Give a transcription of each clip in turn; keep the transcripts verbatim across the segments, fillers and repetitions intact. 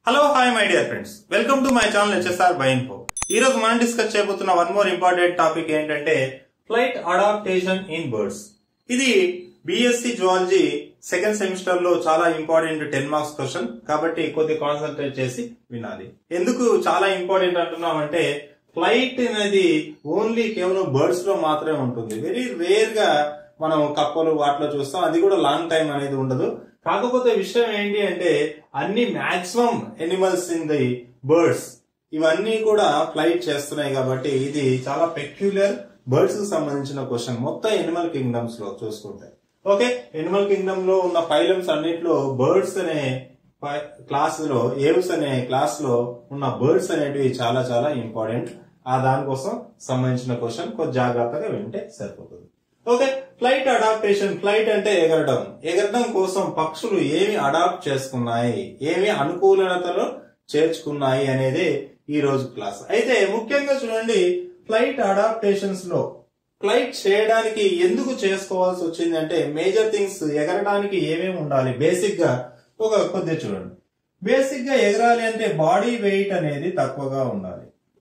Hello hi my dear friends, welcome to my channel HSR by info. ఈ రోజు మనం discuss చేయబోతున్న one more important topic ఏంటంటే flight adaptation in birds. ఇది BSc zoology second semester లో చాలా important ten marks question కాబట్టి కొద్దిగా కాన్సన్ట్రేట్ చేసి వినాలి. ఎందుకు చాలా ఇంపార్టెంట్ అంటున్నాం అంటే ఫ్లైట్ అనేది ఓన్లీ కేవలం బర్డ్స్ లో మాత్రమే ఉంటుంది. వెరీ రేర్ గా మనం కప్పలు వాటిలో చూస్తాం, అది కూడా లాంగ్ టైం అనేది ఉండదు. కాకపోతే విషయం ఏంటి అంటే అన్ని maximum animals in the birds ఇవన్నీ కూడా ఫ్లైట్ చేస్తున్నాయి కాబట్టి ఇది చాలా పెక్యులర్ బర్డ్స్ కి సంబంధించిన క్వశ్చన్ మొత్తం ఎనిమల్ కింగ్డమ్స్ లో చూసుకుంటే. ఓకే, ఎనిమల్ కింగ్డమ్ లో ఉన్న ఫైలమ్స్ అన్నిట్లో బర్డ్స్ అనే క్లాస్ లో ఏవ్స్ అనే క్లాస్ లో ఉన్న బర్డ్స్ అనేటివి చాలా చాలా ఇంపార్టెంట్. ఆ దానికోసం సంబంధించిన క్వశ్చన్ కొంచెం జాగ్రత్తగా వింటే సరిపోతుంది. Okay, flight adaptation. ఫ్లైట్ అంటే ఎగరడం. ఎగరడం కోసం పక్షులు ఏమి అడాప్ట్ చేసుకున్నాయి, ఏమి అనుకూలతలు చేర్చుకున్నాయి అనేది ఈ రోజు క్లాస్. అయితే ముఖ్యంగా చూడండి, ఫ్లైట్ అడాప్టేషన్స్ లో ఫ్లైట్ చేయడానికి ఎందుకు చేసుకోవాల్సి వచ్చింది అంటే మేజర్ థింగ్స్ ఎగరడానికి ఏమేమి ఉండాలి. బేసిక్ గా ఒక కొద్దిగా చూడండి, బేసిక్ గా ఎగరాలి అంటే బాడీ వెయిట్ అనేది తక్కువగా ఉండాలి.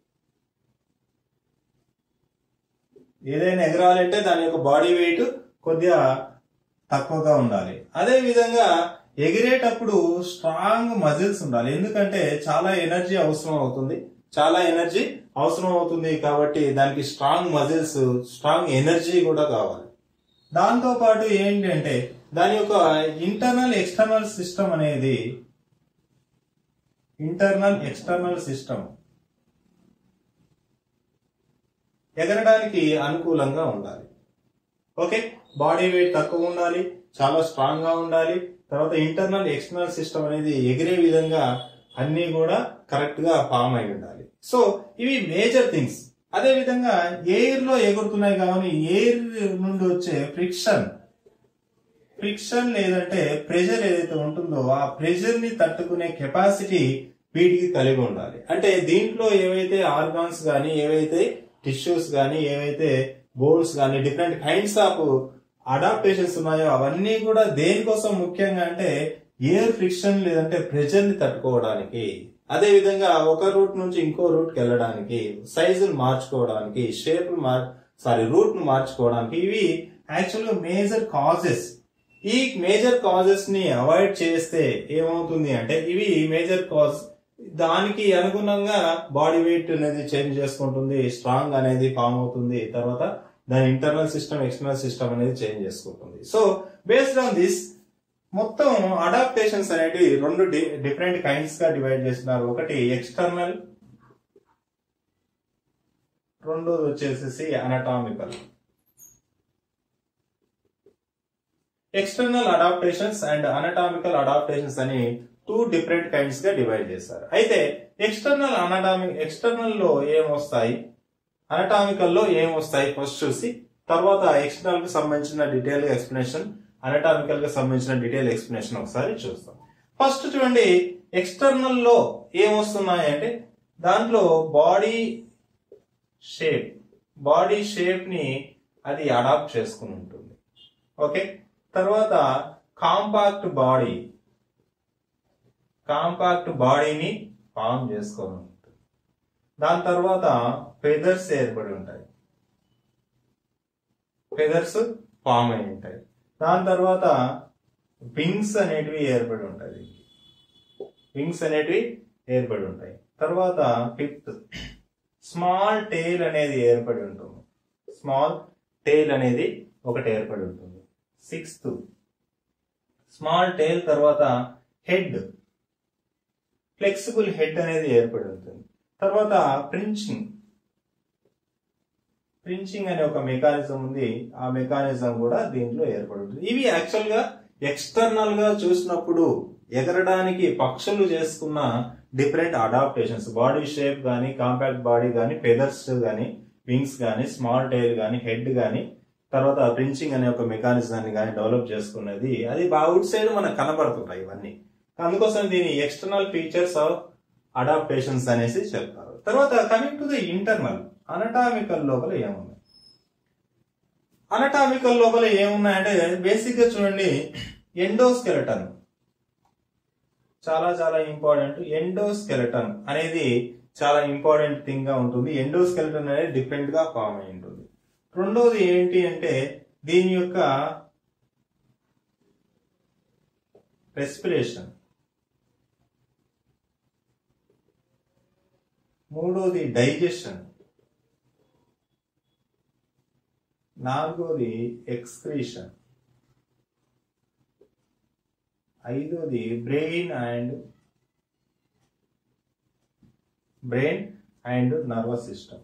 ఏదైనా ఎగరాలంటే దాని యొక్క బాడీ వెయిట్ కొద్దిగా తక్కువగా ఉండాలి. అదే విధంగా ఎగిరేటప్పుడు స్ట్రాంగ్ మజిల్స్ ఉండాలి. ఎందుకంటే చాలా ఎనర్జీ అవసరం అవుతుంది, చాలా ఎనర్జీ అవసరం అవుతుంది కాబట్టి దానికి స్ట్రాంగ్ మజిల్స్, స్ట్రాంగ్ ఎనర్జీ కూడా కావాలి. దాంతో పాటు ఏంటంటే దాని యొక్క ఇంటర్నల్ ఎక్స్టర్నల్ సిస్టమ్ అనేది ఇంటర్నల్ ఎక్స్టర్నల్ సిస్టమ్ ఎగరడానికి అనుకూలంగా ఉండాలి. ఓకే, బాడీ వెయిట్ తక్కువ ఉండాలి, చాలా స్ట్రాంగ్ గా ఉండాలి. తర్వాత ఇంటర్నల్ ఎక్స్టర్నల్ సిస్టమ్ అనేది ఎగిరే విధంగా అన్ని కూడా కరెక్ట్ గా ఫామ్ అయి ఉండాలి. సో ఇవి మేజర్ థింగ్స్. అదే విధంగా ఎయిర్ లో ఎగురుతున్నాయి కాబట్టి ఎయిర్ నుండి వచ్చే ఫ్రిక్షన్ ఫ్రిక్షన్ లేదంటే ప్రెషర్ ఏదైతే ఉంటుందో ఆ ప్రెషర్ ని తట్టుకునే కెపాసిటీ వీటికి కలిగి ఉండాలి. అంటే దీంట్లో ఏవైతే ఆర్గాన్స్ గానీ, ఏవైతే టిష్యూస్ గానీ, ఏవైతే బోన్స్ గానీ, డిఫరెంట్ కైండ్స్ ఆఫ్ అడాప్టేషన్స్ ఉన్నాయో అవన్నీ కూడా దేనికోసం ముఖ్యంగా అంటే ఎయిర్ ఫ్రిక్షన్ లేదంటే ప్రెషర్ ని తట్టుకోవడానికి, అదే విధంగా ఒక రూట్ నుంచి ఇంకో రూట్ కి వెళ్ళడానికి, సైజును మార్చుకోవడానికి, షేప్ సారీ రూట్ ను మార్చుకోవడానికి. ఇవి యాక్చువల్ గా మేజర్ కాజెస్. ఈ మేజర్ కాజెస్ ని అవాయిడ్ చేస్తే ఏమవుతుంది అంటే ఇవి మేజర్ కాజ్, దానికి అనుగుణంగా బాడీ వెయిట్ అనేది చేంజ్ చేసుకుంటుంది, స్ట్రాంగ్ అనేది ఫామ్ అవుతుంది, తర్వాత దాని ఇంటర్నల్ సిస్టమ్ ఎక్స్టర్నల్ సిస్టమ్ అనేది చేంజ్ చేసుకుంటుంది. సో బేస్డ్ ఆన్ దిస్ మొత్తం అడాప్టేషన్స్ అనేవి రెండు డిఫరెంట్ కైండ్స్ గా డివైడ్ చేస్తున్నారు. ఒకటి ఎక్స్టర్నల్, రెండోది వచ్చేసి anatomical. External adaptations and anatomical adaptations అని టూ డిఫరెంట్ కైండ్స్ గా డివైడ్ చేస్తారు. అయితే ఎక్స్టర్నల్ అనటామిక్ ఎక్స్టర్నల్ లో ఏమొస్తాయి, అనటామికల్ లో ఏమొస్తాయి ఫస్ట్ చూసి తర్వాత ఎక్స్టర్నల్ కి సంబంధించిన డీటెయిల్ ఎక్స్ప్లెనేషన్, అనటామికల్ కి సంబంధించిన డీటెయిల్ ఎక్స్ప్లెనేషన్ ఒకసారి చూస్తాం. ఫస్ట్ చూడండి, ఎక్స్టర్నల్ లో ఏమొస్తున్నాయి అంటే దాంట్లో బాడీ షేప్ బాడీ షేప్ ని అది అడాప్ట్ చేసుకుని ఉంటుంది. ఓకే, తర్వాత కాంపాక్ట్ బాడీ కాంపాక్ట్ బాడీని ఫామ్ చేసుకొని ఉంటుంది. దాని తర్వాత ఫెదర్స్ ఏర్పడి ఉంటాయి, ఫెదర్స్ ఫామ్ అయి ఉంటాయి. దాని తర్వాత వింగ్స్ అనేటివి ఏర్పడి ఉంటాయి, వింగ్స్ అనేటివి ఏర్పడి ఉంటాయి. తర్వాత ఫిఫ్త్ స్మాల్ టెయిల్ అనేది ఏర్పడి ఉంటుంది, స్మాల్ టెయిల్ అనేది ఒకటి ఏర్పడి ఉంటుంది. సిక్స్త్ స్మాల్ టెయిల్ తర్వాత హెడ్, ఫ్లెక్సిబుల్ హెడ్ అనేది ఏర్పడి ఉంటుంది. తర్వాత ప్రించింగ్ ప్రించింగ్ అనే ఒక మెకానిజం ఉంది, ఆ మెకానిజం కూడా దీంట్లో ఏర్పడి ఉంటుంది. ఇవి యాక్చువల్ గా ఎక్స్టర్నల్ గా చూసినప్పుడు ఎగరడానికి పక్షులు చేసుకున్న డిఫరెంట్ అడాప్టేషన్స్. బాడీ షేప్ గానీ, కాంపాక్ట్ బాడీ గానీ, ఫెదర్స్ గానీ, వింగ్స్ గానీ, స్మాల్ టైల్ గానీ, హెడ్ గానీ, తర్వాత ప్రించింగ్ అనే ఒక మెకానిజాన్ని కానీ డెవలప్ చేసుకున్నది అది అవుట్ సైడ్ మనకు కనబడుతుంటాయి ఇవన్నీ. అందుకోసం దీని ఎక్స్టర్నల్ ఫీచర్స్ ఆఫ్ అడాప్టేషన్స్ అనేసి చెప్తారు. తర్వాత coming to the internal, anatomical లోపల ఏమున్నాయి, అనటామికల్ లోపల ఏమున్నాయంటే బేసిక్ గా చూడండి, ఎండోస్కెలటన్ చాలా చాలా ఇంపార్టెంట్. ఎండోస్కెలటన్ అనేది చాలా ఇంపార్టెంట్ థింగ్ గా ఉంటుంది. ఎండోస్కెలటన్ అనేది డిఫరెంట్ గా ఫామ్ అయి ఉంటుంది. రెండోది ఏంటి అంటే దీని యొక్క రెస్పిరేషన్. మూడోది డైజెషన్. నాలుగోది ఎక్స్క్రీషన్. ఐదోది brain and brain and nervous system.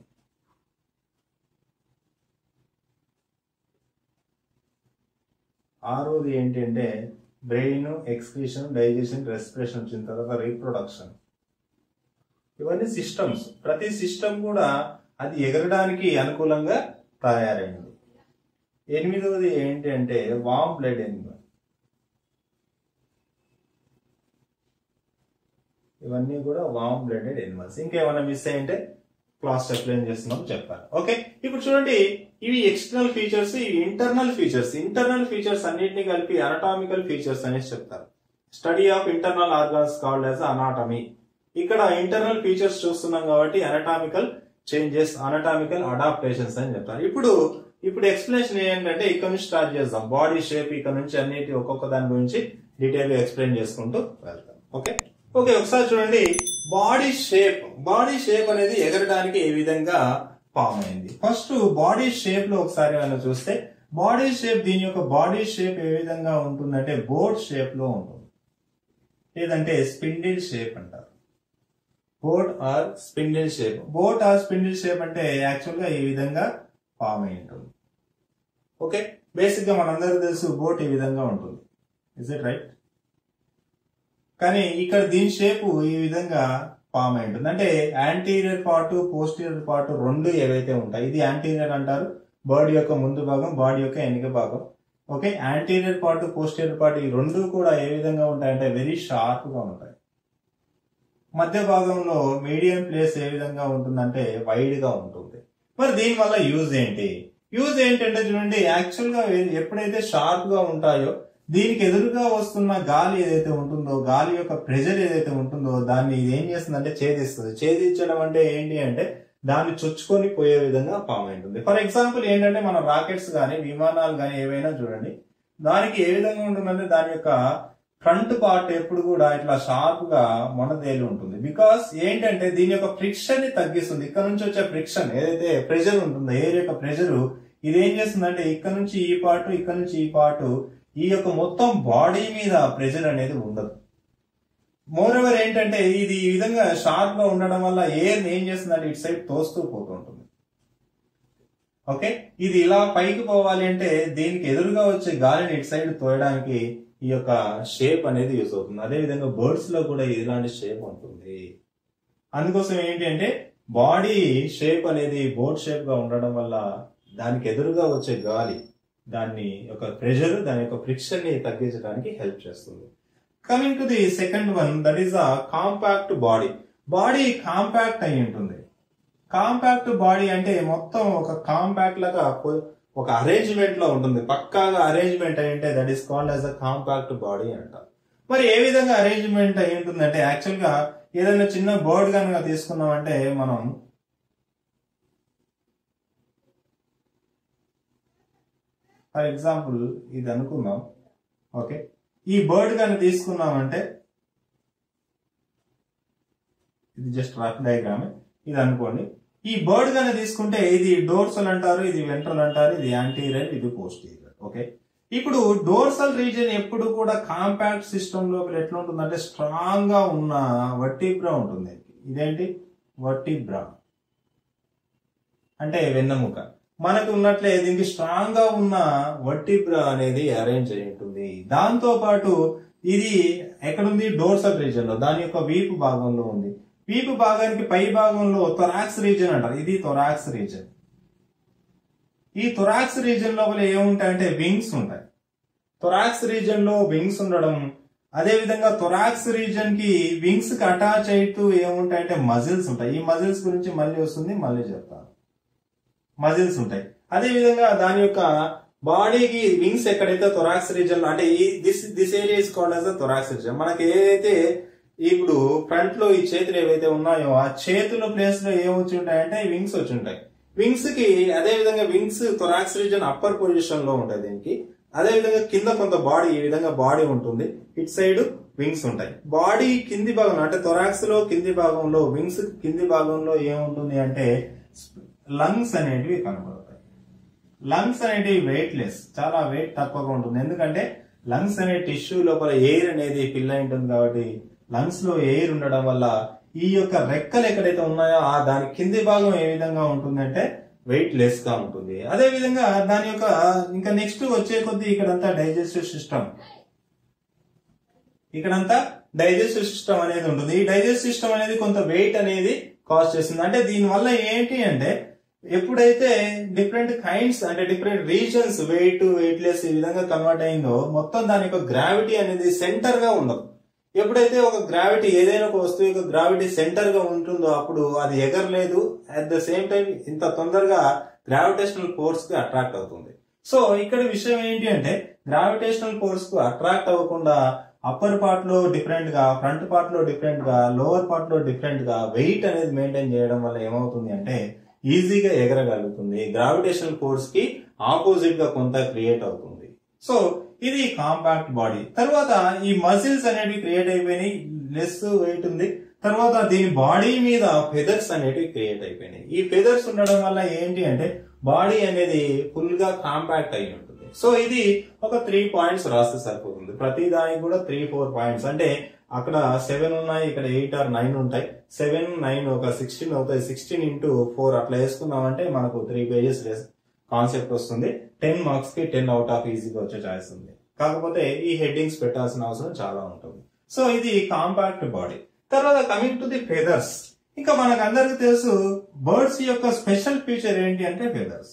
ఆరోది ఏంటంటే బ్రెయిన్, ఎక్స్క్రీషన్, డైజెషన్, రెస్పిరేషన్ వచ్చిన తర్వాత రీప్రొడక్షన్. ఇవన్నీ సిస్టమ్స్. ప్రతి సిస్టమ్ కూడా అది ఎగరడానికి అనుకూలంగా తయారైంది. ఎనిమిదవది ఏంటి అంటే వామ్ బ్లడ్ ఎనిమల్. ఇవన్నీ కూడా వామ్ బ్లడెడ్ ఎనిమల్స్. ఇంకేమైనా మిస్ అయ్యింటే క్లాస్ ఎక్స్ప్లెయిన్ చేస్తున్నాం చెప్పాలి. ఓకే, ఇప్పుడు చూడండి, ఇవి ఎక్స్టర్నల్ ఫీచర్స్, ఇవి ఇంటర్నల్ ఫీచర్స్. ఇంటర్నల్ ఫీచర్స్ అన్నింటినీ కలిపి అనటామికల్ ఫీచర్స్ అనేసి చెప్తారు. Study of internal organs called as anatomy. ఇక్కడ ఇంటర్నల్ ఫీచర్స్ చూస్తున్నాం కాబట్టి అనటామికల్ చేంజెస్, అనటామికల్ అడాప్టేషన్స్ అని చెప్తారు. ఇప్పుడు ఇప్పుడు ఎక్స్ప్లెనేషన్ ఏంటంటే ఇక్కడ నుంచి స్టార్ట్ చేద్దాం. బాడీ షేప్ ఇక్కడ నుంచి అన్నిటి ఒక్కొక్క దాని గురించి డీటెయిల్ గా ఎక్స్ప్లెయిన్ చేసుకుంటూ వెళ్తాం. ఓకే ఓకే ఒకసారి చూడండి, బాడీ షేప్. బాడీ షేప్ అనేది ఎగరడానికి ఏ విధంగా ఫామ్ అయింది. ఫస్ట్ బాడీ షేప్ లో ఒకసారి మనం చూస్తే, బాడీ షేప్, దీని యొక్క బాడీ షేప్ ఏ విధంగా ఉంటుందంటే బోట్ షేప్ లో ఉంటుంది, లేదంటే స్పిండిల్ షేప్ అంటారు. Boat or spindle shape. Boat or spindle shape అంటే యాక్చువల్ గా ఈ విధంగా ఫామ్ అయి ఉంటుంది. ఓకే, బేసిక్ గా మనందరికీ తెలుసు బోట్ ఈ విధంగా ఉంటుంది. Is it right? కానీ ఇక్కడ దీని షేప్ ఈ విధంగా ఫామ్ అయి ఉంటుంది. అంటే యాంటీరియర్ పార్ట్, పోస్టీరియర్ పార్ట్ రెండు ఏవైతే ఉంటాయి, ఇది యాంటీరియర్ అంటారు, బాడీ యొక్క ముందు భాగం, బాడీ యొక్క వెనుక భాగం. Okay, anterior part, posterior part ఈ రెండు కూడా ఏ విధంగా ఉంటాయంటే వెరీ షార్ప్ గా ఉంటాయి. మధ్య భాగంలో మీడియం ప్లేస్ ఏ విధంగా ఉంటుందంటే వైడ్ గా ఉంటుంది. మరి దీని వల్ల యూజ్ ఏంటి? యూజ్ ఏంటంటే చూడండి, యాక్చువల్ గా ఎప్పుడైతే షార్ప్ గా ఉంటాయో దీనికి ఎదురుగా వస్తున్న గాలి ఏదైతే ఉంటుందో, గాలి యొక్క ప్రెషర్ ఏదైతే ఉంటుందో దాన్ని ఇది ఏం చేస్తుందంటే ఛేదిస్తుంది. ఛేదించడం అంటే ఏంటి అంటే దాన్ని చొచ్చుకొని పోయే విధంగా ఫామ్ ఉంటుంది. ఫర్ ఎగ్జాంపుల్ ఏంటంటే మన రాకెట్స్ కానీ విమానాలు కానీ ఏవైనా చూడండి, దానికి ఏ విధంగా ఉంటుందంటే దాని యొక్క ఫ్రంట్ పార్ట్ ఎప్పుడు కూడా ఇట్లా షార్ప్ గా మొనదేలి ఉంటుంది. బికాస్ ఏంటంటే దీని యొక్క ఫ్రిక్షన్ ని తగ్గిస్తుంది. ఇక్కడ నుంచి వచ్చే ఫ్రిక్షన్ ఏదైతే ప్రెషర్ ఉంటుందో, ఎయిర్ యొక్క ప్రెషర్, ఇది ఏం చేస్తుందంటే ఇక్కడ నుంచి ఈ పార్ట్, ఇక్కడ నుంచి ఈ పార్ట్, ఈ యొక్క మొత్తం బాడీ మీద ప్రెషర్ అనేది ఉండదు. మోరోవర్ ఏంటంటే ఇది ఈ విధంగా షార్ప్ గా ఉండడం వల్ల ఎయిర్ ఏం చేస్తుందంటే ఇటు సైడ్ తోస్తూ పోతూ ఉంటుంది. ఓకే, ఇది ఇలా పైకి పోవాలి అంటే దీనికి ఎదురుగా వచ్చే గాలిని ఇటు సైడ్ తోయడానికి ఈ యొక్క షేప్ అనేది యూజ్ అవుతుంది. అదే విధంగా బర్డ్స్ లో కూడా ఇలాంటి షేప్ ఉంటుంది. అందుకోసం ఏంటి అంటే బాడీ షేప్ అనేది బోట్ షేప్ గా ఉండడం వల్ల దానికి ఎదురుగా వచ్చే గాలి, దాన్ని యొక్క ప్రెషర్, దాని యొక్క ఫ్రిక్షన్ ని తగ్గించడానికి హెల్ప్ చేస్తుంది. Coming to the second one, that is a compact body. Body compact అయి ఉంటుంది. కాంపాక్ట్ బాడీ అంటే మొత్తం ఒక కాంపాక్ట్ లాగా ఒక అరేంజ్మెంట్ లో ఉంటుంది, పక్కాగా అరేంజ్మెంట్ అయి ఉంటే that is called as a compact body అంటారు. మరి ఏ విధంగా అరేంజ్మెంట్ అయి ఉంటుందంటే యాక్చువల్ గా ఏదైనా చిన్న బర్డ్ కనుక తీసుకున్నామంటే మనం ఫర్ ఎగ్జాంపుల్ ఇది అనుకుందాం. ఓకే, ఈ బర్డ్ కనుక తీసుకున్నామంటే ఇది జస్ట్ రఫ్ డయాగ్రామ్, ఇది అనుకోండి. ఈ బర్డ్ కనుక తీసుకుంటే ఇది డోర్సల్ అంటారు, ఇది వెంట్రల్ అంటారు, ఇది యాంటీరియర్, ఇది పోస్టీరియర్. ఓకే, ఇప్పుడు డోర్సల్ రీజియన్ ఎప్పుడు కూడా కాంపాక్ట్ సిస్టమ్ లోపల ఎట్లా ఉంటుందంటే స్ట్రాంగ్ గా ఉన్న వర్టిబ్రా ఉంటుంది. ఇదేంటి వర్టిబ్రా అంటే వెన్నెముక. మనకు ఉన్నట్లే దీనికి స్ట్రాంగ్ గా ఉన్న వర్టిబ్రా అనేది అరేంజ్ అయి ఉంటుంది. దాంతో పాటు ఇది ఎక్కడుంది? డోర్సల్ రీజియన్ లో, దాని యొక్క వీపు భాగంలో ఉంది. వీపు భాగానికి పై భాగంలో థొరాక్స్ రీజియన్ అంటారు, ఇది థొరాక్స్ రీజియన్. ఈ థొరాక్స్ రీజియన్ లోపల ఏముంటాయంటే వింగ్స్ ఉంటాయి. థొరాక్స్ రీజియన్ లో వింగ్స్ ఉండడం, అదే విధంగా థొరాక్స్ రీజియన్ కి వింగ్స్ కి అటాచ్ అవుతూ ఏముంటాయంటే మజిల్స్ ఉంటాయి. ఈ మజిల్స్ గురించి మళ్ళీ వస్తుంది, మళ్ళీ చెప్తాను. మజిల్స్ ఉంటాయి. అదే విధంగా దాని యొక్క బాడీకి వింగ్స్ ఎక్కడైతే థొరాక్స్ రీజన్ అంటే ఈ this this area is called as the thorax region. మనకి ఏదైతే ఇప్పుడు ఫ్రంట్ లో ఈ చేతులు ఏవైతే ఉన్నాయో ఆ చేతుల ప్లేస్ లో ఏం వచ్చి ఉంటాయంటే వింగ్స్ వచ్చి ఉంటాయి. వింగ్స్ కి అదే విధంగా wings thorax region upper position లో ఉంటాయి దీనికి. అదే విధంగా కింద కొంత బాడీ ఈ విధంగా బాడీ ఉంటుంది, ఇట్ సైడ్ వింగ్స్ ఉంటాయి. బాడీ కింది భాగంలో అంటే థొరాక్స్ లో కింది భాగంలో వింగ్స్ కింది భాగంలో ఏముంటుంది అంటే లంగ్స్ అనేటివి కనబడతాయి. లంగ్స్ అనేటివి వెయిట్ లెస్, చాలా వెయిట్ తక్కువగా ఉంటుంది. ఎందుకంటే లంగ్స్ అనే టిష్యూ లోపల ఎయిర్ అనేది ఫిల్ అయి ఉంటుంది కాబట్టి లంగ్స్ లో ఎయిర్ ఉండడం వల్ల ఈ యొక్క రెక్కలు ఎక్కడైతే ఉన్నాయో ఆ దాని కింది భాగం ఏ విధంగా ఉంటుందంటే వెయిట్ లెస్ గా ఉంటుంది. అదే విధంగా దాని యొక్క ఇంకా నెక్స్ట్ వచ్చే కొద్ది ఇక్కడంతా డైజెస్టివ్ సిస్టమ్, ఇక్కడంతా డైజెస్టివ్ సిస్టమ్ అనేది ఉంటుంది. ఈ డైజెస్టివ్ సిస్టమ్ అనేది కొంత వెయిట్ అనేది కాజ్ చేస్తుంది. అంటే దీని వల్ల ఏంటి అంటే ఎప్పుడైతే డిఫరెంట్ కైండ్స్ అంటే different reasons weight weight less ఈ విధంగా కన్వర్ట్ అయిందో మొత్తం దాని యొక్క గ్రావిటీ అనేది సెంటర్ గా ఉండదు. ఎప్పుడైతే ఒక గ్రావిటీ ఏదైనా ఒక వస్తువు యొక్క గ్రావిటీ సెంటర్ గా ఉంటుందో అప్పుడు అది ఎగరలేదు, అట్ ద సేమ్ టైం ఇంత తొందరగా గ్రావిటేషనల్ ఫోర్స్ కి అట్రాక్ట్ అవుతుంది. సో ఇక్కడ విషయం ఏంటి అంటే గ్రావిటేషనల్ ఫోర్స్ కు అట్రాక్ట్ అవ్వకుండా అప్పర్ పార్ట్ లో డిఫరెంట్ గా, ఫ్రంట్ పార్ట్ లో డిఫరెంట్ గా, లోవర్ పార్ట్ లో డిఫరెంట్ గా వెయిట్ అనేది మెయింటైన్ చేయడం వల్ల ఏమవుతుంది అంటే ఈజీగా ఎగరగలుగుతుంది. గ్రావిటేషనల్ ఫోర్స్ కి ఆపోజిట్ గా కొంత క్రియేట్ అవుతుంది. సో ఇది కాంపాక్ట్ బాడీ. తర్వాత ఈ మజిల్స్ అనేవి క్రియేట్ అయిపోయినాయి, లెస్ వెయిట్ ఉంది. తర్వాత దీని బాడీ మీద ఫెదర్స్ అనేవి క్రియేట్ అయిపోయినాయి. ఈ ఫెదర్స్ ఉండడం వల్ల ఏంటి అంటే బాడీ అనేది ఫుల్ గా కాంపాక్ట్ అయి ఉంటుంది. సో ఇది ఒక త్రీ పాయింట్స్ రాస్తే సరిపోతుంది. ప్రతి దానికి కూడా త్రీ ఫోర్ పాయింట్స్ అంటే అక్కడ సెవెన్ ఉన్నాయి, ఇక్కడ ఎయిట్ ఆర్ నైన్ ఉంటాయి. సెవెన్ నైన్ ఒక సిక్స్టీన్ అవుతాయి. సిక్స్టీన్ ఇంటూ ఫోర్ అట్లా వేసుకున్నామంటే మనకు త్రీ పేజెస్ కాన్సెప్ట్ వస్తుంది. టెన్ మార్క్స్ కి టెన్ అవుట్ ఆఫ్ ఈజీగా వచ్చే ఛాయిస్ ఉంది. కాకపోతే ఈ హెడ్డింగ్స్ పెట్టాల్సిన అవసరం చాలా ఉంటుంది. సో ఇది కాంపాక్ట్ బాడీ. తర్వాత కమింగ్ టు ది ఫెదర్స్. ఇంకా మనకు అందరికి తెలుసు బర్డ్స్ యొక్క స్పెషల్ ఫీచర్ ఏంటి అంటే feathers.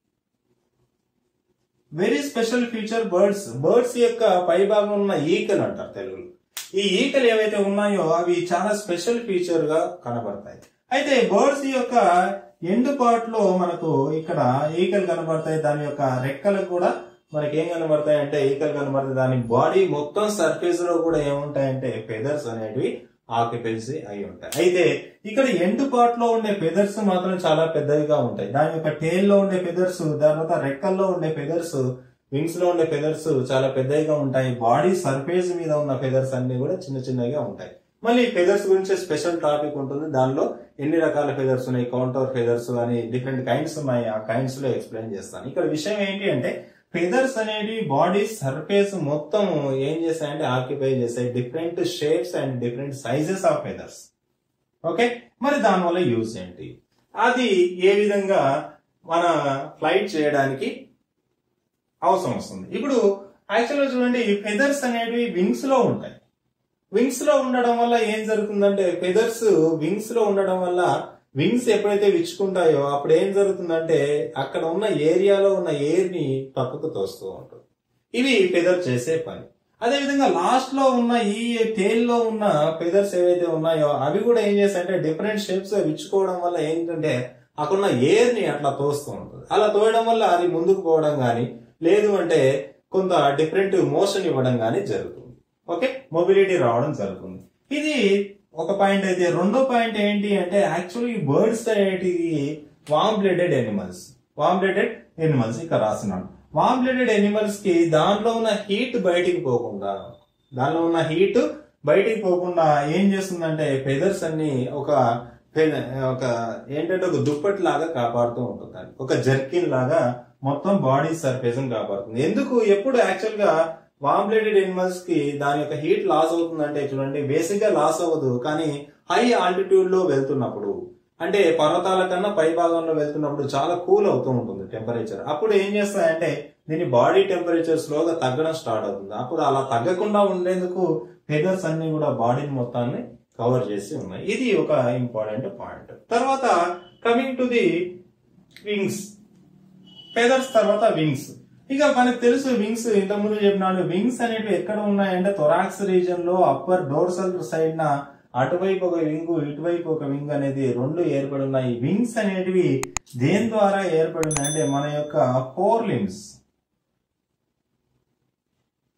Very special feature birds. Birds యొక్క పై భాగం ఉన్న ఈకలు అంటారు తెలుగులో. ఈ ఈకలు ఏవైతే ఉన్నాయో అవి చాలా స్పెషల్ ఫీచర్ గా కనబడతాయి. అయితే బర్డ్స్ యొక్క ఎండ్ పార్ట్ లో మనకు ఇక్కడ ఈకలు కనబడతాయి. దాని యొక్క రెక్కలకు కూడా మనకి ఏం కనబడతాయి అంటే ఈకలు కనబడతాయి. దాని బాడీ మొత్తం సర్ఫేస్ లో కూడా ఏముంటాయంటే ఫెదర్స్ అనేటివి ఆక్యుపెన్సీ అయి ఉంటాయి. అయితే ఇక్కడ ఎండ్ పార్ట్ లో ఉండే ఫెదర్స్ మాత్రం చాలా పెద్దవిగా ఉంటాయి. దాని యొక్క టేల్ లో ఉండే ఫెదర్స్, తర్వాత రెక్కల్లో ఉండే ఫెదర్స్, వింగ్స్ లో ఉండే ఫెదర్స్ చాలా పెద్దవిగా ఉంటాయి. బాడీ సర్ఫేస్ మీద ఉన్న ఫెదర్స్ అన్ని కూడా చిన్న చిన్నగా ఉంటాయి. మళ్ళీ ఫెదర్స్ గురించి స్పెషల్ టాపిక్ ఉంటుంది. దానిలో ఎన్ని రకాల ఫెదర్స్ ఉన్నాయి, కౌంటర్ ఫెదర్స్ అని డిఫరెంట్ కైండ్స్ ఉన్నాయి. ఆ కైండ్స్ లో ఎక్స్ప్లెయిన్ చేస్తాను. ఇక్కడ విషయం ఏంటి అంటే ఫెదర్స్ అనేవి బాడీ సర్ఫేస్ మొత్తం ఏం చేస్తాయంటే ఆక్యుపై చేస్తాయి. Different shapes and different sizes of feathers. Okay, మరి దానివల్ల యూజ్ ఏంటి, అది ఏ విధంగా మన ఫ్లైట్ చేయడానికి అవసరం వస్తుంది. ఇప్పుడు యాక్చువల్గా చూడండి, ఈ ఫెదర్స్ అనేవి వింగ్స్ లో ఉంటాయి. వింగ్స్ లో ఉండడం వల్ల ఏం జరుగుతుందంటే ఫెదర్స్ వింగ్స్ లో ఉండడం వల్ల వింగ్స్ ఎప్పుడైతే విచ్చుకుంటాయో అప్పుడు ఏం జరుగుతుందంటే అక్కడ ఉన్న ఏరియాలో ఉన్న ఎయిర్ ని పక్కకు తోస్తూ ఉంటుంది. ఇవి ఫెదర్ చేసే పని. అదేవిధంగా లాస్ట్ లో ఉన్న ఈ టేల్ లో ఉన్న ఫెదర్స్ ఏవైతే ఉన్నాయో అవి కూడా ఏం చేస్తాయంటే డిఫరెంట్ షేప్స్ విచ్చుకోవడం వల్ల ఏంటంటే అక్కడున్న ఎయిర్ ని అట్లా తోస్తూ ఉంటుంది. అలా తోయడం వల్ల అది ముందుకు పోవడం గానీ లేదు అంటే కొంత డిఫరెంట్ మోషన్ ఇవ్వడం గానీ జరుగుతుంది. ఓకే, మొబిలిటీ రావడం జరుగుతుంది. ఇది ఒక పాయింట్. అయితే రెండో పాయింట్ ఏంటి అంటే యాక్చువల్లీ బర్డ్స్ అనేటివి warm blooded animals. Warm blooded animals ఇక్కడ రాస్తున్నాను. వామ్ బ్లడెడ్ ఎనిమల్స్ కి దాంట్లో ఉన్న హీట్ బయటికి పోకుండా దానిలో ఉన్న హీట్ బయటికి పోకుండా ఏం చేస్తుందంటే ఫెదర్స్ అన్ని ఒక ఒక ఏంటంటే ఒక దుప్పటి లాగా కాపాడుతూ ఉంటుంది. ఒక జర్కిన్ లాగా మొత్తం బాడీ సర్ఫేస్ కాపాడుతుంది. ఎందుకు ఎప్పుడు యాక్చువల్ గా వామ్ బ్లడెడ్ ఎనిమల్స్ కి దాని యొక్క హీట్ లాస్ అవుతుందంటే చూడండి, బేసిక్ గా లాస్ అవ్వదు, కానీ హై ఆల్టిట్యూడ్ లో వెళ్తున్నప్పుడు అంటే పర్వతాల కన్నా పై భాగంలో వెళ్తున్నప్పుడు చాలా కూల్ అవుతూ ఉంటుంది టెంపరేచర్. అప్పుడు ఏం చేస్తాయంటే దీని బాడీ టెంపరేచర్ స్లోగా తగ్గడం స్టార్ట్ అవుతుంది. అప్పుడు అలా తగ్గకుండా ఉండేందుకు ఫెదర్స్ అన్ని కూడా బాడీని మొత్తాన్ని కవర్ చేసి ఉన్నాయి. ఇది ఒక ఇంపార్టెంట్ పాయింట్. తర్వాత coming to the wings. Feathers తర్వాత వింగ్స్. ఇక మనకు తెలుసు వింగ్స్ ఇంతకుముందు చెప్పినాడు. వింగ్స్ అనేవి ఎక్కడ ఉన్నాయంటే థొరాక్స్ రీజన్ లో అప్పర్ డోర్సల్ సైడ్ న అటువైపు ఒక వింగ్ ఇటువైపు ఒక వింగ్ అనేది రెండు ఏర్పడి ఉన్నాయి. వింగ్స్ అనేటివి దేని ద్వారా ఏర్పడి ఉన్నాయి అంటే మన యొక్క ఫోర్ లిమ్స్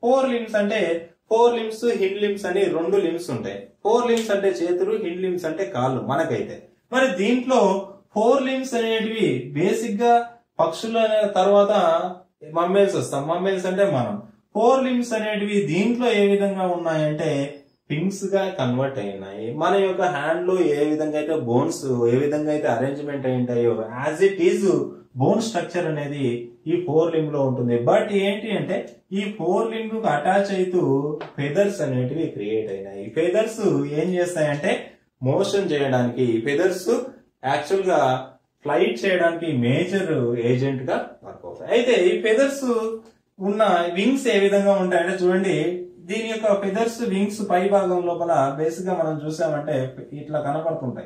ఫోర్ లిమ్స్ అంటే ఫోర్ లిమ్స్ హిండ్ లిమ్స్ అని రెండు లిమ్స్ ఉంటాయి. ఫోర్ లిమ్స్ అంటే చేతులు, హిండ్ లిమ్స్ అంటే కాళ్ళు మనకైతే. మరి దీంట్లో ఫోర్ లిమ్స్ అనేటివి బేసిక్ గా పక్షుల తర్వాత మమ్మేల్స్ వస్తాం. మమ్మేల్స్ అంటే మనం. ఫోర్ లిమ్స్ అనేటివి దీంట్లో ఏ విధంగా ఉన్నాయంటే పింగ్స్ గా కన్వర్ట్ అయినాయి. మన యొక్క హ్యాండ్ లో ఏ విధంగా అయితే బోన్స్ ఏ విధంగా అయితే అరేంజ్మెంట్ అయి ఉంటాయో as it is bone structure అనేది ఈ ఫోర్ లింబ్ లో ఉంటుంది. బట్ ఏంటి అంటే ఈ ఫోర్ లింబ్ కు అటాచ్ అవుతూ ఫెదర్స్ అనేటివి క్రియేట్ అయినాయి. ఫెదర్స్ ఏం చేస్తాయంటే మోషన్ చేయడానికి, ఫెదర్స్ యాక్చువల్ గా ఫ్లైట్ చేయడానికి మేజర్ ఏజెంట్ గా వర్క్ అవుతాయి. అయితే ఈ ఫెదర్స్ ఉన్న వింగ్స్ ఏ విధంగా ఉంటాయంటే చూడండి, దీని యొక్క ఫెదర్స్ వింగ్స్ పై భాగం లోపల బేసిక్ గా మనం చూసామంటే ఇట్లా కనపడుతుంటాయి.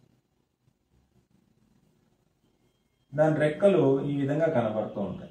దాని రెక్కలు ఈ విధంగా కనబడుతూ ఉంటాయి.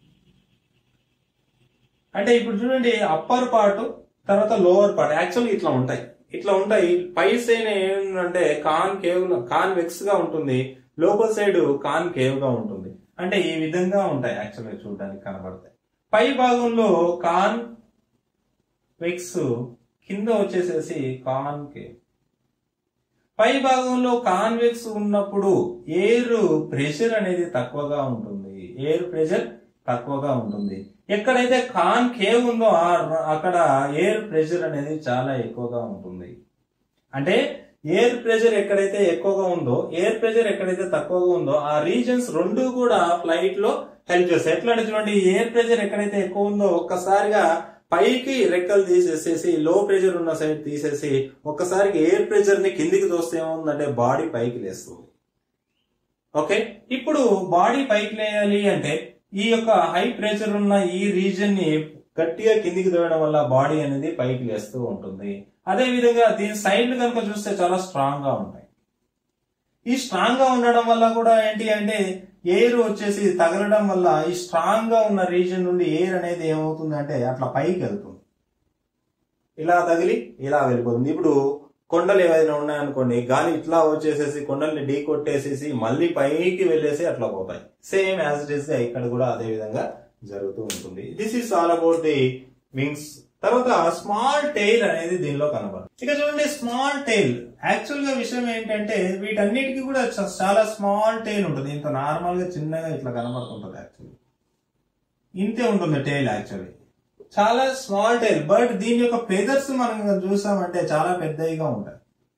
అంటే ఇప్పుడు చూడండి, అప్పర్ పార్ట్ తర్వాత లోవర్ పార్ట్ యాక్చువల్ ఇట్లా ఉంటాయి. ఇట్లా ఉంటాయి. పై సైడ్ ఏంటంటే కాన్ కేవ్ కాన్ వెక్స్ గా ఉంటుంది, లోపల సైడ్ కాన్ కేవ్ గా ఉంటుంది. అంటే ఈ విధంగా ఉంటాయి యాక్చువల్ గా చూడడానికి కనబడతాయి. పై భాగంలో కాన్ వెక్స్, కింద వచ్చేసేసి కాన్ కేవ్. పై భాగంలో కాన్వెక్స్ ఉన్నప్పుడు ఎయిర్ ప్రెషర్ అనేది తక్కువగా ఉంటుంది. ఎయిర్ ప్రెషర్ తక్కువగా ఉంటుంది. ఎక్కడైతే కాన్ కేవ్ ఉందో అక్కడ ఎయిర్ ప్రెషర్ అనేది చాలా ఎక్కువగా ఉంటుంది. అంటే ఎయిర్ ప్రెషర్ ఎక్కడైతే ఎక్కువగా ఉందో, ఎయిర్ ప్రెషర్ ఎక్కడైతే తక్కువగా ఉందో ఆ రీజన్స్ రెండు కూడా ఫ్లైట్ లో హెల్ప్ చేస్తాయి. ఎట్లా అంటే చూడండి, ఎయిర్ ప్రెషర్ ఎక్కడైతే ఎక్కువ ఉందో ఒక్కసారిగా పైకి రెక్కలు తీసేసేసి లో ప్రెషర్ ఉన్న సైడ్ తీసేసి ఒక్కసారికి ఎయిర్ ప్రెషర్ ని కిందికి తోస్తే ఏముందంటే బాడీ పైకి లేస్తుంది. ఓకే, ఇప్పుడు బాడీ పైకి లేయాలి అంటే ఈ యొక్క హై ప్రెషర్ ఉన్న ఈ రీజన్ ని గట్టిగా కిందికి తోయడం వల్ల బాడీ అనేది పైకి లేస్తూ ఉంటుంది. అదే విధంగా దీని సైడ్ కనుక చూస్తే చాలా స్ట్రాంగ్ గా ఉంటాయి. ఈ స్ట్రాంగ్ గా ఉండడం వల్ల కూడా ఏంటి అంటే ఎయిర్ వచ్చేసి తగలడం వల్ల ఈ స్ట్రాంగ్ గా ఉన్న రీజన్ నుండి ఎయిర్ అనేది ఏమవుతుంది అంటే అట్లా పైకి వెళ్తుంది. ఇలా తగిలి ఇలా వెళ్ళిపోతుంది. ఇప్పుడు కొండలు ఏవైనా ఉన్నాయనుకోండి, గాలి ఇట్లా వచ్చేసేసి కొండల్ని ఢీ కొట్టేసేసి మళ్ళీ పైకి వెళ్ళేసి అట్లా పోతాయి. సేమ్ యాజ్ ఇట్ ఈస్ ఇక్కడ కూడా అదే విధంగా జరుగుతూ ఉంటుంది. This is all about the wings. తర్వాత స్మాల్ టైల్ అనేది దీనిలో కనబడుతుంది. ఇక చూడండి, స్మాల్ టైల్ యాక్చువల్ గా విషయం ఏంటంటే వీటన్నిటికీ కూడా చాలా స్మాల్ టైల్ ఉంటుంది. ఇంత నార్మల్ గా చిన్నగా ఇట్లా కనబడుతుంటది. యాక్చువల్లీ ఇంతే ఉంటుంది టైల్. యాక్చువల్లీ చాలా స్మాల్ టైల్. బట్ దీని యొక్క ఫెదర్స్ మనం చూసామంటే చాలా పెద్దగా ఉంటాయి.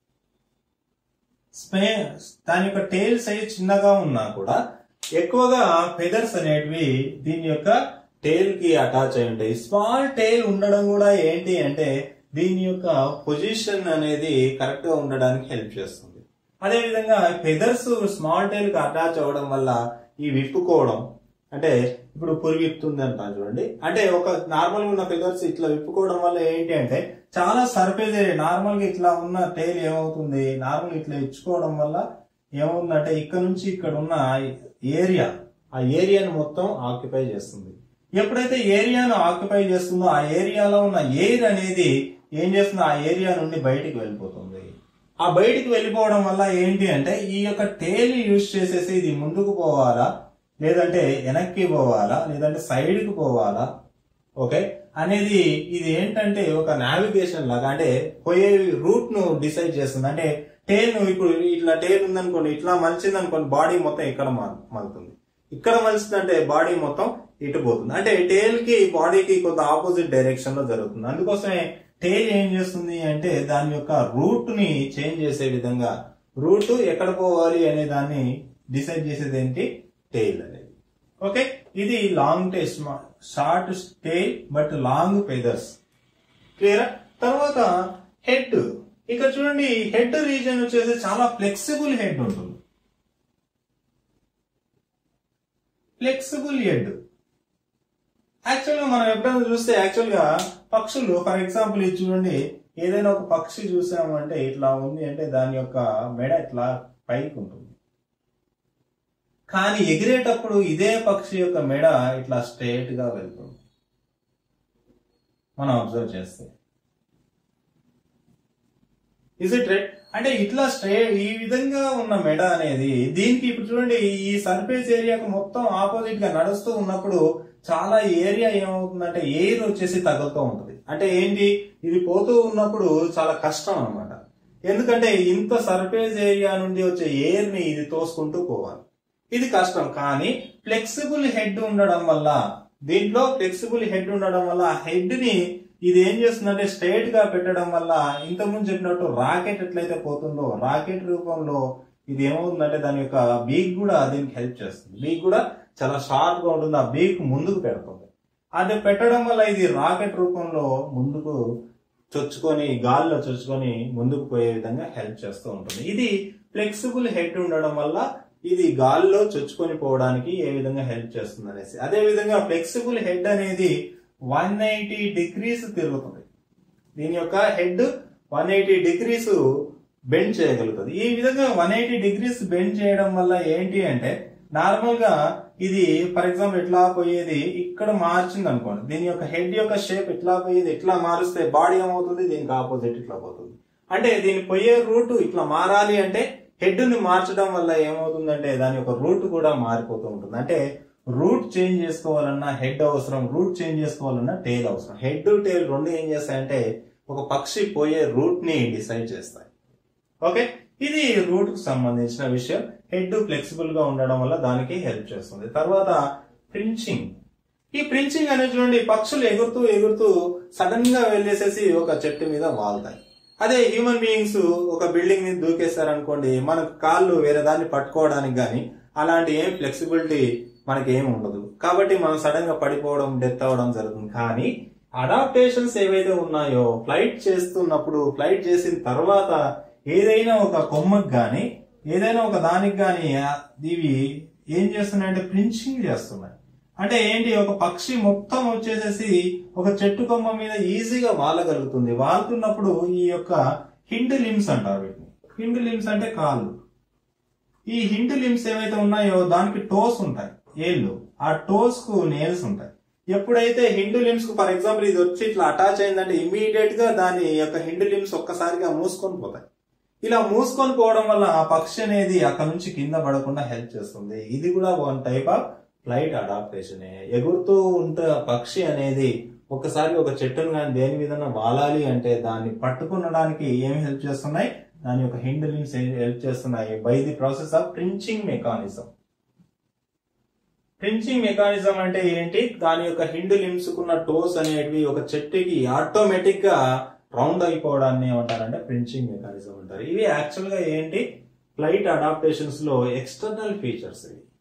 స్పే దాని యొక్క టైల్ సైజ్ చిన్నగా ఉన్నా కూడా ఎక్కువగా ఫెదర్స్ అనేటివి దీని యొక్క టైల్ కి అటాచ్ అయి ఉంటాయి. స్మాల్ టైల్ ఉండడం కూడా ఏంటి అంటే దీని యొక్క పొజిషన్ అనేది కరెక్ట్ గా ఉండడానికి హెల్ప్ చేస్తుంది. అదే విధంగా ఫెదర్స్ స్మాల్ టైల్ కి అటాచ్ అవ్వడం వల్ల ఈ విప్పుకోవడం, అంటే ఇప్పుడు పురి విప్పుతుంది అంటాను చూడండి, అంటే ఒక నార్మల్ గా ఉన్న ఫెదర్స్ ఇట్లా విప్పుకోవడం వల్ల ఏంటి అంటే చాలా సర్ఫేస్ ఏరియా, నార్మల్ గా ఇట్లా ఉన్న టైల్ ఏమవుతుంది, నార్మల్ ఇట్లా ఇచ్చుకోవడం వల్ల ఏమవుతుందంటే ఇక్కడ నుంచి ఇక్కడ ఉన్న ఏరియా, ఆ ఏరియాను మొత్తం ఆక్యుపై చేస్తుంది. ఎప్పుడైతే ఏరియాను ఆక్యుపై చేస్తుందో ఆ ఏరియాలో ఉన్న ఎయిర్ అనేది ఏం చేస్తుందో ఆ ఏరియా నుండి బయటికి వెళ్ళిపోతుంది. ఆ బయటికి వెళ్ళిపోవడం వల్ల ఏంటి అంటే ఈ యొక్క టేల్ యూజ్ చేసేసి ఇది ముందుకు పోవాలా, లేదంటే వెనక్కి పోవాలా, లేదంటే సైడ్ కి పోవాలా, ఓకే అనేది ఇది ఏంటంటే ఒక నావిగేషన్ లాగా, అంటే పోయే రూట్ ను డిసైడ్ చేస్తుంది. అంటే టేల్ ను ఇప్పుడు ఇట్లా టేల్ ఉందనుకోండి, ఇట్లా మలిచింది అనుకోండి, బాడీ మొత్తం ఇక్కడ మలుతుంది. ఇక్కడ మలిచిందంటే బాడీ మొత్తం ఇటు పోతుంది. అంటే టేల్ కి బాడీకి కొంత ఆపోజిట్ డైరెక్షన్ లో జరుగుతుంది. అందుకోసమే టేల్ ఏం చేస్తుంది అంటే దాని యొక్క రూట్ ని చేంజ్ చేసే విధంగా, రూట్ ఎక్కడ పోవాలి అనే దాన్ని డిసైడ్ చేసేది ఏంటి, టేల్ అనేది. ఓకే, ఇది long tail, short tail but long feathers. Clear? తర్వాత హెడ్. ఇక్కడ చూడండి, హెడ్ రీజన్ వచ్చేసి చాలా ఫ్లెక్సిబుల్ హెడ్ ఉంటుంది. ఫ్లెక్సిబుల్ హెడ్ యాక్చువల్ గా మనం ఎప్పుడైనా చూస్తే యాక్చువల్ గా పక్షులు, ఫర్ ఎగ్జాంపుల్ ఇది చూడండి, ఏదైనా ఒక పక్షి చూసామంటే ఇట్లా ఉంది అంటే దాని యొక్క మెడ ఇట్లా పైకి ఉంటుంది. కానీ ఎగిరేటప్పుడు ఇదే పక్షి యొక్క మెడ ఇట్లా స్ట్రైట్ గా వెళ్తుంది మనం అబ్జర్వ్ చేస్తే. Is it right? అంటే ఇట్లా స్ట్రైట్ ఈ విధంగా ఉన్న మెడ అనేది దీనికి ఇప్పుడు చూడండి ఈ సర్ఫేస్ ఏరియాకు మొత్తం ఆపోజిట్ గా నడుస్తూ ఉన్నప్పుడు చాలా ఏరియా ఏమవుతుందంటే ఎయిర్ వచ్చేసి తగులుతూ ఉంటుంది. అంటే ఏంటి, ఇది పోతూ ఉన్నప్పుడు చాలా కష్టం అన్నమాట. ఎందుకంటే ఇంత సర్ఫేస్ ఏరియా నుండి వచ్చే ఎయిర్ ని ఇది తోసుకుంటూ పోవాలి, ఇది కష్టం. కానీ ఫ్లెక్సిబుల్ హెడ్ ఉండడం వల్ల, దీంట్లో ఫ్లెక్సిబుల్ హెడ్ ఉండడం వల్ల ఆ హెడ్ ని ఇది ఏం చేస్తుందంటే స్ట్రైట్ గా పెట్టడం వల్ల, ఇంతకుముందు చెప్పినట్టు రాకెట్ ఎట్లయితే పోతుందో రాకెట్ రూపంలో ఇది ఏమవుతుందంటే దాని యొక్క బీక్ కూడా దీనికి హెల్ప్ చేస్తుంది. బీక్ కూడా చాలా షార్ప్ గా ఉంటుంది, ఆ బీక్ ముందుకు పెడుతుంది. అది పెట్టడం వల్ల ఇది రాకెట్ రూపంలో ముందుకు చొచ్చుకొని, గాల్లో చొచ్చుకొని ముందుకు పోయే విధంగా హెల్ప్ చేస్తూ ఉంటుంది. ఇది ఫ్లెక్సిబుల్ హెడ్ ఉండడం వల్ల ఇది గాల్లో చొచ్చుకొని పోవడానికి ఏ విధంగా హెల్ప్ చేస్తుంది అనేసి. అదే విధంగా ఫ్లెక్సిబుల్ హెడ్ అనేది వన్ ఎయిటీ డిగ్రీస్ తిరుగుతుంది. దీని యొక్క head one eighty degrees bend చేయగలుగుతుంది. ఈ విధంగా వన్ ఎయిటీ డిగ్రీస్ బెండ్ చేయడం వల్ల ఏంటి అంటే, నార్మల్ గా ఇది ఫర్ ఎగ్జాంపుల్ ఇట్లా పోయేది ఇక్కడ మార్చింది అనుకోండి, దీని యొక్క హెడ్ యొక్క షేప్ ఇట్లా పోయేది ఇట్లా మారుస్తే బాడీ ఏమవుతుంది, దీనికి ఆపోజిట్ ఇట్లా పోతుంది. అంటే దీని పోయే రూట్ ఇట్లా మారాలి అంటే హెడ్ ని మార్చడం వల్ల ఏమవుతుందంటే దాని యొక్క రూట్ కూడా మారిపోతూ ఉంటుంది. అంటే రూట్ చేంజ్ చేసుకోవాలన్నా హెడ్ అవసరం, రూట్ చేంజ్ చేసుకోవాలన్నా టెయిల్ అవసరం. హెడ్ టెయిల్ రెండు ఏం చేస్తాయంటే ఒక పక్షి పోయే రూట్ ని డిసైడ్ చేస్తాయి. ఓకే, ఇది రూట్ కు సంబంధించిన విషయం. హెడ్ ఫ్లెక్సిబుల్ గా ఉండడం వల్ల దానికి హెల్ప్ చేస్తుంది. తర్వాత ప్రించింగ్. ఈ ప్రించింగ్ అనేది చూడండి, పక్షులు ఎగురుతూ ఎగురుతూ సడన్ గా వెళ్ళేసేసి ఒక చెట్టు మీద వాళ్తాయి. అదే హ్యూమన్ బీయింగ్స్ ఒక బిల్డింగ్ మీద దూకేశారనుకోండి, మనకు కాళ్ళు వేరే దాన్ని పట్టుకోవడానికి గాని అలాంటి ఏం ఫ్లెక్సిబిలిటీ మనకి ఏమి ఉండదు. కాబట్టి మనం సడన్ గా పడిపోవడం, డెత్ అవ్వడం జరుగుతుంది. కానీ అడాప్టేషన్స్ ఏవైతే ఉన్నాయో, ఫ్లైట్ చేస్తున్నప్పుడు, ఫ్లైట్ చేసిన తర్వాత ఏదైనా ఒక కొమ్మకి గాని ఏదైనా ఒక దానికి గాని ఇవి ఏం చేస్తున్నాయంటే ప్రించింగ్ చేస్తున్నాయి. అంటే ఏంటి, ఒక పక్షి మొత్తం వచ్చేసేసి ఒక చెట్టు కొమ్మ మీద ఈజీగా వాలగలుగుతుంది. వాలుతున్నప్పుడు ఈ యొక్క హిండ్ లిమ్స్ అంటారు వీటిని. హిండ్ లిమ్స్ అంటే కాళ్ళు. ఈ హిండ్ లిమ్స్ ఏవైతే ఉన్నాయో దానికి టోస్ ఉంటాయి, ఏళ్ళు. ఆ టోస్ కు నేల్స్ ఉంటాయి. ఎప్పుడైతే హిండ్ లిమ్స్ కు ఫర్ ఎగ్జాంపుల్ ఇది వచ్చి ఇట్లా అటాచ్ అయిందంటే ఇమీడియట్ గా దాని యొక్క హిండ్ లిమ్స్ ఒక్కసారిగా మూసుకొని పోతాయి. ఇలా మూసుకొని పోవడం వల్ల ఆ పక్షి అనేది అక్కడ నుంచి కింద పడకుండా హెల్ప్ చేస్తుంది. ఇది కూడా one type of flight adaptation. ఎగురుతూ ఉంటే పక్షి అనేది ఒకసారి ఒక చెట్టును కానీ దేని విధంగా వాలాలి అంటే దాన్ని పట్టుకునడానికి ఏమి హెల్ప్ చేస్తున్నాయి, దాని యొక్క హిండ్ లిమ్స్ హెల్ప్ చేస్తున్నాయి by the process of perching mechanism. Perching mechanism అంటే ఏంటి, దాని యొక్క హిండ్ లిమ్స్ కున్న టోస్ అనేటివి ఒక చెట్టుకి ఆటోమేటిక్ గా రౌండ్ అయిపోవడాన్ని ఏమంటారంటే ప్రించింగ్ మెకానిజం అంటారు. ఇవి యాక్చువల్ గా ఏంటి, ఫ్లైట్ అడాప్టేషన్స్ లో ఎక్స్టర్నల్ ఫీచర్స్. ఇవి